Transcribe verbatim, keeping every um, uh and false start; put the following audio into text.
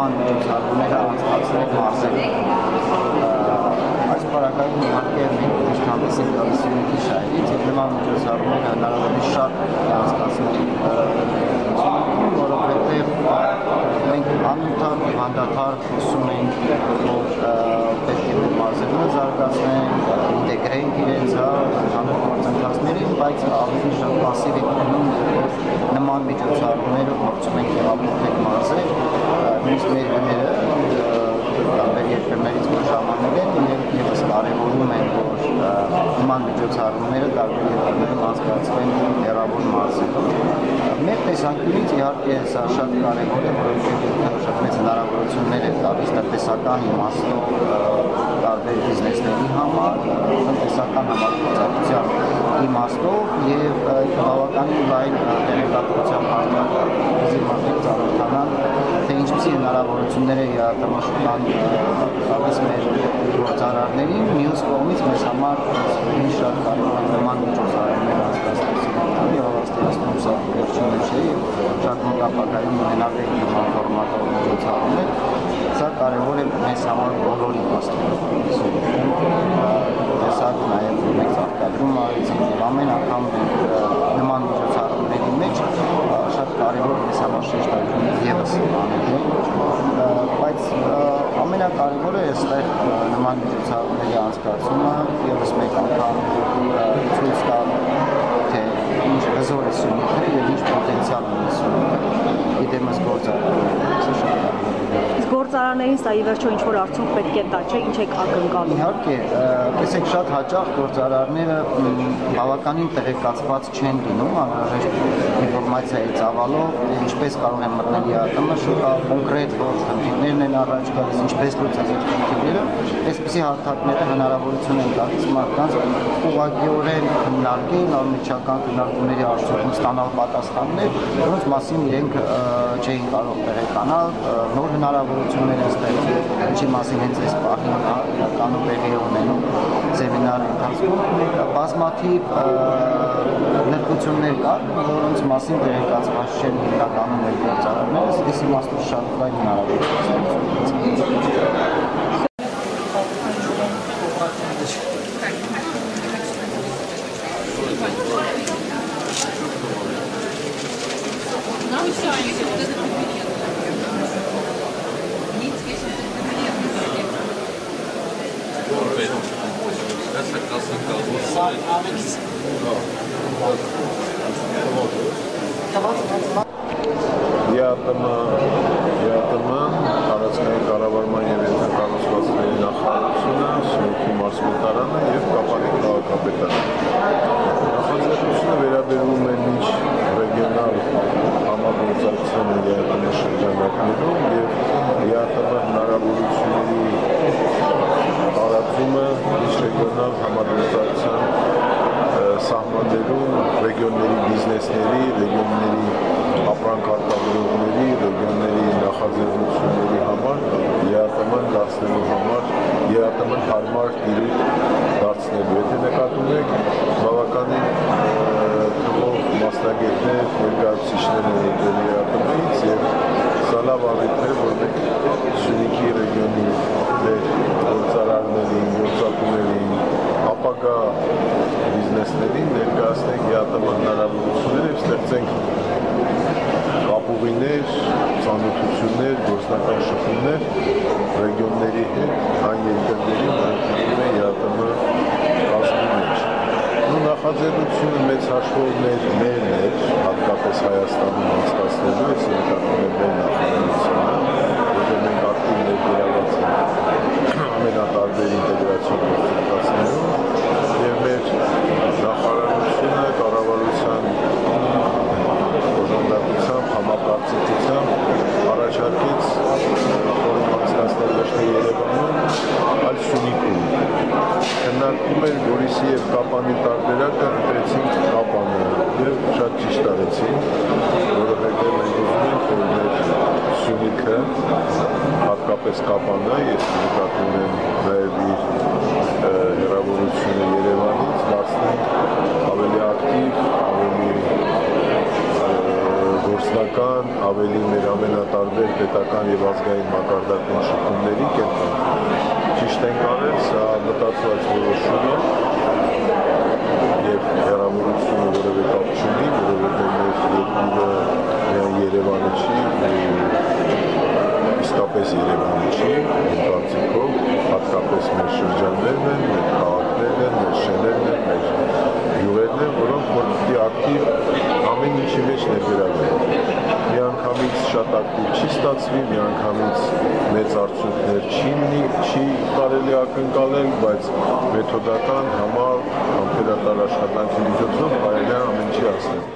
նման միջոցառումները անցկացնել մարզերում։ Այս պարագայում իհարկե մենք հանդես ենք գալիս Սյունիքի շահերից եւ նման միջոցառումները հնարավորինս շատ անցկացնել, որովհետեւ մենք անընդհատ եւ անդադար խոսում ենք, որ պետք է մեր մարզերումը զարգացնենք, ինտեգրենք իրենց ընդհանուր գործընթացներին, բայց ավելի շատ պասիվ ենք լինում, որ նման միջոցառումները փորձում ենք տեղափոխել մարզեր, նույնիսկ մեր հները տարբեր երկրներից որ ժամանել են, իրենք ևս կարևորում են, որ նման միջոցառումները տարբեր երկրներում անցկացվեն հեռավոր մարզերում։ Մեր տեսանկյունից իհարկե սա շատ կարևոր է, որովհետև շատ մեծ հնարավորություններ է տալիս տնտեսական իմաստով տարբեր բիզնեսների համար, տնտեսական համագործակցության իմաստով եւ բավականին լայն տեղեկատվության հարթակ մարդիկ ծանոթանան, թե ինչպիսի հնարավորություններ է ԵԱՏՄ-ն տալիս մեր գործարարներին, մյուս կողմից մեզ համար շատ կարևոր է նման միջոցառումներ անցկացնել եւ հավաստիացնում սա վերջինը չէ եւ շատ մոտ ապագայում ունենալու է նման ֆորմատով միջոցառումներ, սա կարևոր է մեզ համար բոլոր իմաստով։ Տեսակ նաեւ մեծ արտադրում արեցինք եւ ամեն անգամ նման միջոցառումների մեջ շատ կարևոր մեզ համար շեշտադրում եւս անելը, բայց ամենակարևորը այստեղ նման միջոցառումների անցկացումը եւս մեկ անգամ ցույց տա, թե ինչ հզոր է Սյունիքը եւ ինչ պոտենցիալ ունի Սյունիքը իդեմս գործարարները։ Գործարարներին սա ի վերջո ինչ-որ արդյունք պետք է տա, չէ՞, ինչ եք ակնկալում։ Իհարկե, տեսեք, շատ հաճախ գործարարները բավականին տեղեկացված չեն լինում անհրաժեշտ ինֆորմացիայի ծավալով, ինչպես կարող են մտնել ԵԱՏՄ շուկա, կոնկրետ որ խնդիրներն են առաջ գալիս, ինչպես լուծել այդ խնդիրները, այսպիսի հարթակները հնարավորություն են տալիս մարդկանց ուղղակիորեն քննարկել, անմիջական քննարկումների արդյունքում ստանալ պատասխաններ, որոնց մասին իրենք չէին կարող տեղեկանալ, նոր հնարավորություններ են ստեղծում, ինչի մասին հենց այս պահին իրականում տեղի է ունենում սեմինարի ընթացքում, բազմաթիվ նրբություններ կար, որոնց մասին տեղեկացված չեն իրականում մեր գործարարները, այս իմաստով շատ լայն հնարավորություն ԵԱՏՄ-ն տարածքային կառավարման եւ ենթակառուցվածքների նախարարությունը, Սյունիքի մարզպետարանը եւ Կապանի քաղաքապետարանը։ Նախաձեռնությունը վերաբերում է միջ ռեգիոնալ համագործակցությանը ԵԱՏՄ շրջանակներում եւ ԵԱՏՄ հնարավորությունների տարածումը միջ ռեգիոնալ համագործակցության սահմաններում ռեգիոնների բիզնեսների, ռեգիոնների ապրանք արտադրողների, ռեգիոնների նախաձեռնությունների համար ԵԱՏՄ-ն դարձնելու համար ԵԱՏՄ-ն հարմար տիրույթ դարձնելու։ Եթե նկատում եք, բավականին թվով մասնագետներ, ներկայացուցիչներ են եկել ԵԱՏՄ-ից եւ սա լավ առիթ է, որ մենք Սյունիքի ռեգիոնի գործարարներին, գործատուներին, ապագա բիզնեսներին ներկայացնենք ԵԱՏՄ հնարավորություններ եւ ստեղծենք կապուղիներ, ծանոթություններ, գործնական շփումներ ռեգիոնների հետ, այն երկրների, որոնք է ԵԱՏՄ կազմի մեջ։ Ու նախաձեռնությունը մեծ հաշվով ներն էր, հատկապես Հայաստանում անցկացնելու է նկատում է մեր նախաձեռնությունը, որտեղ մենք ակտիվ ներգրաված ենք ամենատարբեր ինտեգրացիոն գործընթացներում եւ մեր նախարարությունը կառավարության օժանդակությամբ, համապարծիքությամբ առաջարկեց ֆորում անցկացնել ոչ թե Երևանում, այլ Սյունիքում։ Քննարկում էր Գորիսի եւ Կապանի տարբերակը, ընտրեցինք Կապանը եւ շատ ճիշտ արեցինք, որովհետեւ մենք ուզում ենք, որ մեր Սյունիքը, հատկապես Կապանը, ես նկատում եմ նաեւ իր հեռավորությունը Երևանից, դարձնենք ավելի ակտիվ, ավելի գործնական, ավելի մեր ամենատարբեր պետական եւ միջազգային մակարդակում շփումների կենտրոն։ Ճիշտ ենք արել, սա մտածված որոշում է եւ հեռավորությունը որևէ կապ չունի, որովհետեւ մեր երկիրը միայն Երևանը չի, իսկապես Երևանը չի, իմ կարծիքով, հատկապես մեր շրջաններն են, մեր քաղաքներն են, մեր շեներն են, մեր գյուղերն են, որոնք որ պիտի ակտիվ ամեն ինչի մեջ ներգրավվեն։ Միանգամից շատ ակտիվ չի ստացվի, միանգամից մեծ արդյունքներ չի ունի, չի կարելի ակնկալել, բայց մեթոդական, համառ, համբերատար աշխատանքի միջոցով կարելի է ամեն ինչի հասնել։